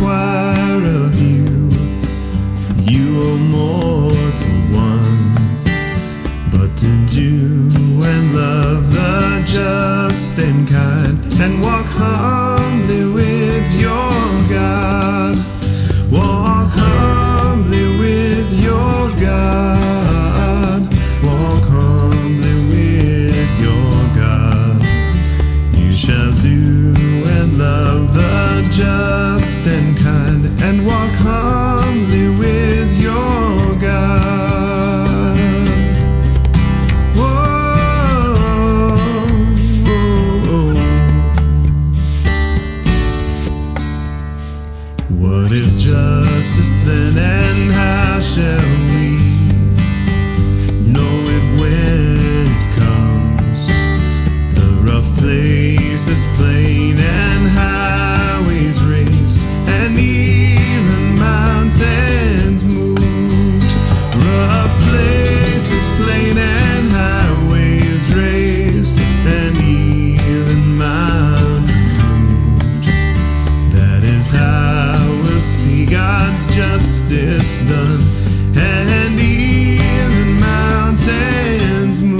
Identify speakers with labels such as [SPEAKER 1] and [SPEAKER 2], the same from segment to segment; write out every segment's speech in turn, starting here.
[SPEAKER 1] require of you, you O mortal one, but to do and love the just and kind, and walk humbly with your God. Walk humbly with your God. Walk humbly with your God. You shall do and love the just and kind, and walk humbly with your God. Whoa, whoa. What is justice then, and how shall we know it when it comes? The rough places plain, and highways raised, and even mountains moved. Rough places plain, and highways raised, and even mountains moved. That is how we'll see God's justice done, and even mountains moved.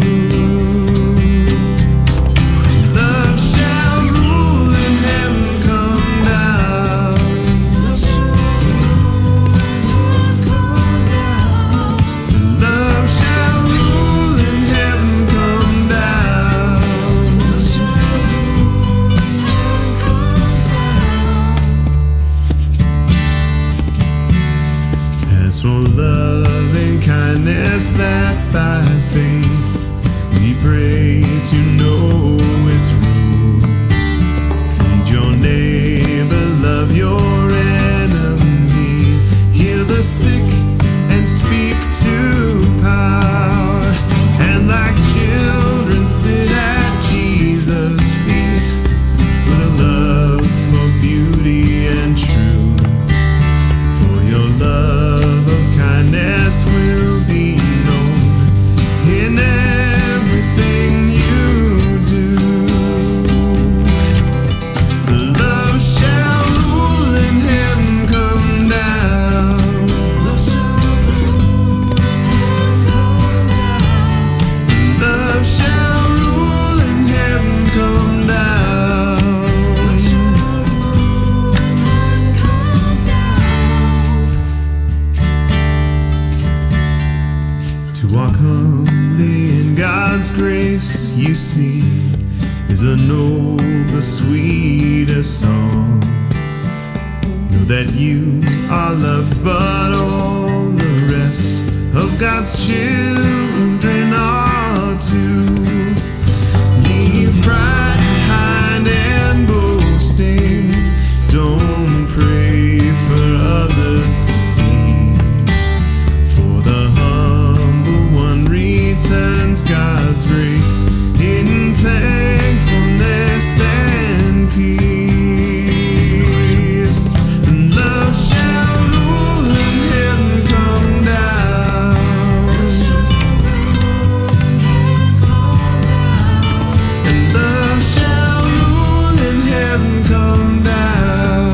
[SPEAKER 1] Love shall rule in heaven come down. Love shall rule in heaven come down. As for loving kindness, that by faith we pray to know its rule. Feed your neighbor, love your enemy, heal the sick and speak to power, and like children sit at Jesus' feet with a love for beauty and truth. For your love of kindness will be known in everything you do. Love shall rule in heaven come down. Love shall rule in heaven come down. To walk humbly in God's grace, you see, is a nobler, sweeter song. Know that you are loved, but all the rest of God's children are too. Leave pride behind and boasting. Don't pray for others to see. For the humble one returns God's grace in thankfulness and peace. And love shall rule in heaven come down. And love shall rule in heaven come down.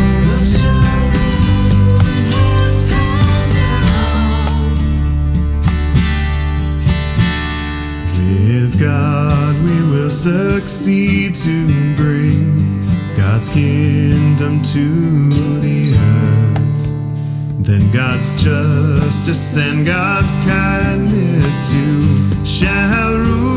[SPEAKER 1] With God we will succeed to bring God's kingdom to the earth. Then God's justice and God's kindness too shall rule